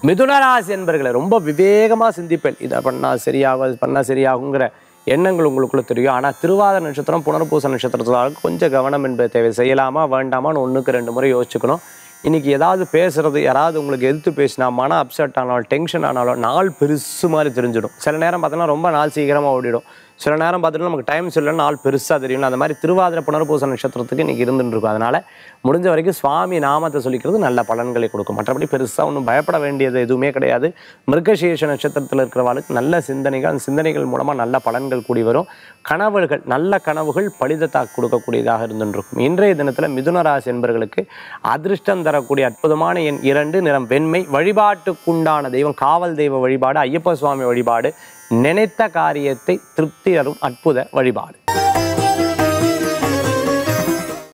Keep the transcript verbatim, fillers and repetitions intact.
மிதுனராசி என்பர்களை ரொம்ப விவேகமாக சிந்திப்பேன். இதை பண்ணால் சரியாகும், அது பண்ணால் சரியாகுங்கிற எண்ணங்கள் உங்களுக்குள்ள தெரியும். ஆனால் திருவாதிரை நட்சத்திரம் புனர்பூச நட்சத்திரத்தில் கொஞ்சம் கவனம் என்பது தேவை. செய்யலாமா வேண்டாமான்னு ஒன்றுக்கு ரெண்டு முறை யோசிச்சுக்கணும். இன்றைக்கி ஏதாவது பேசுகிறது, யாராவது உங்களுக்கு எதிர்த்து பேசினா மன அப்செட் ஆனாலும் டென்ஷன் ஆனாலும் நாள் பெருசு மாதிரி தெரிஞ்சிடும். சில நேரம் பார்த்தோன்னா ரொம்ப நாள் சீக்கிரமாக ஓடிடும். சில நேரம் பார்த்துட்டு நமக்கு டைம் சொல்லணும், நாள் பெருசாக தெரியும். அந்த மாதிரி திருவாதிரை புனர்பூச நட்சத்திரத்துக்கு இன்றைக்கி இருந்துட்டு இருக்கும். அதனால் முடிஞ்ச வரைக்கும் சுவாமி நாமத்தை சொல்லிக்கிறது நல்ல பலன்களை கொடுக்கும். மற்றபடி பெருசாக ஒன்றும் பயப்பட வேண்டியது எதுவுமே கிடையாது. மிருகசீர்ஷ நட்சத்திரத்தில் இருக்கிறவாளுக்கு நல்ல சிந்தனைகள், அந்த சிந்தனைகள் மூலமாக நல்ல பலன்கள் கூடி வரும். கனவுகள், நல்ல கனவுகள் பலிதத்தை கொடுக்கக்கூடியதாக இருந்துருக்கும். இன்றைய தினத்தில் மிதுனராசி என்பவர்களுக்கு அதிர்ஷ்டம் தரக்கூடிய அற்புதமான எண் இரண்டு, நிறம் வெண்மை. வழிபாட்டுக்குண்டான தெய்வம் காவல் தெய்வ வழிபாடு, ஐயப்ப சுவாமி வழிபாடு நினைத்த காரியத்தை திருப்தி தரும் அற்புத வழிபாடு.